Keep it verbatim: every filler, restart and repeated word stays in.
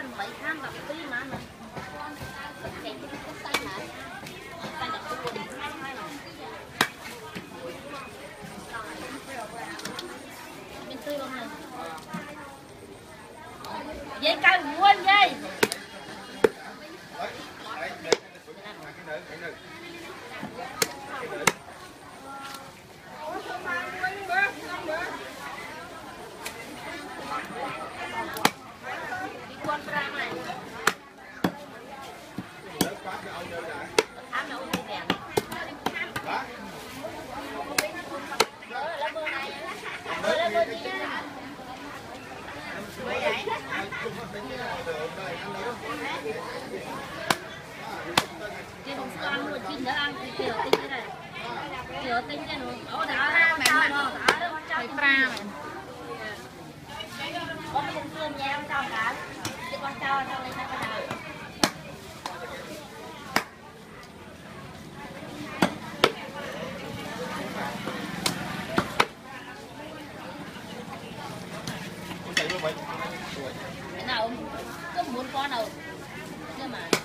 ăn mấy tháng gặp tí mà mà cái cái tay này tay là không quên bên tư luôn này dây cao quên dây cái hồng con rồi chín nữa ăn thì kiểu tinh thế này kiểu tinh thế này ô đã mẹ mẹ phải fra có cái chân xương nha con sao cả cái con sao sao lên đây con nào cái nào cứ muốn con nào chứ mà